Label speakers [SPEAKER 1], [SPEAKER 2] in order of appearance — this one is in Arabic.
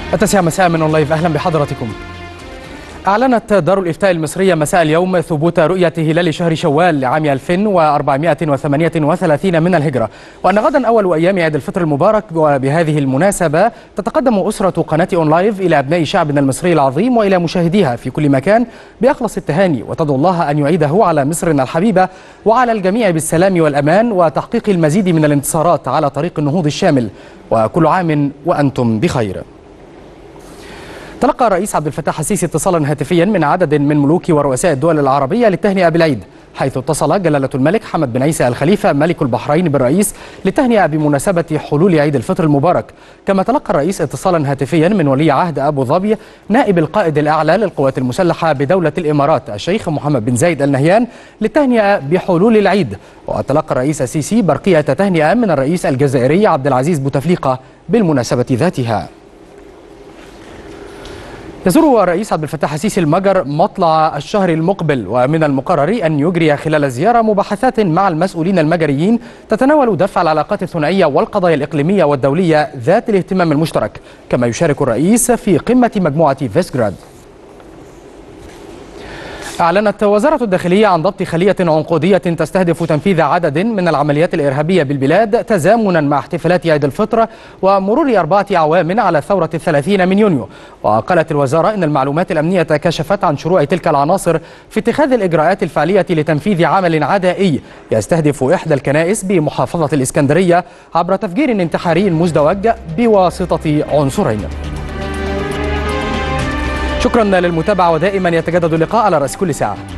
[SPEAKER 1] التاسعة مساء من أون لايف، أهلا بحضراتكم. أعلنت دار الإفتاء المصرية مساء اليوم ثبوت رؤية هلال شهر شوال لعام 1438 من الهجرة، وأن غدا أول أيام عيد الفطر المبارك. وبهذه المناسبة تتقدم أسرة قناة أون لايف إلى أبناء شعبنا المصري العظيم وإلى مشاهديها في كل مكان بأخلص التهاني، وتدعو الله أن يعيده على مصرنا الحبيبة وعلى الجميع بالسلام والأمان وتحقيق المزيد من الانتصارات على طريق النهوض الشامل، وكل عام وأنتم بخير. تلقى الرئيس عبد الفتاح السيسي اتصالا هاتفيا من عدد من ملوك ورؤساء الدول العربية للتهنئة بالعيد، حيث اتصل جلالة الملك حمد بن عيسى الخليفة ملك البحرين بالرئيس للتهنئة بمناسبة حلول عيد الفطر المبارك. كما تلقى الرئيس اتصالا هاتفيا من ولي عهد أبو ظبي نائب القائد الأعلى للقوات المسلحة بدولة الإمارات الشيخ محمد بن زايد آل نهيان للتهنئة بحلول العيد. وتلقى الرئيس السيسي برقية تهنئة من الرئيس الجزائري عبد العزيز بوتفليقة بالمناسبة ذاتها. يزور الرئيس عبد الفتاح السيسي المجر مطلع الشهر المقبل، ومن المقرر أن يجري خلال الزيارة مباحثات مع المسؤولين المجريين تتناول دفع العلاقات الثنائية والقضايا الإقليمية والدولية ذات الاهتمام المشترك. كما يشارك الرئيس في قمة مجموعة فيسغراد. أعلنت وزارة الداخلية عن ضبط خلية عنقودية تستهدف تنفيذ عدد من العمليات الإرهابية بالبلاد تزامنا مع احتفالات عيد الفطر ومرور 4 أعوام على ثورة 30 من يونيو. وقالت الوزارة إن المعلومات الأمنية كشفت عن شروع تلك العناصر في اتخاذ الإجراءات الفعلية لتنفيذ عمل عدائي يستهدف إحدى الكنائس بمحافظة الإسكندرية عبر تفجير انتحاري مزدوج بواسطة عنصرين. شكرا للمتابعة، ودائما يتجدد اللقاء على رأس كل ساعة.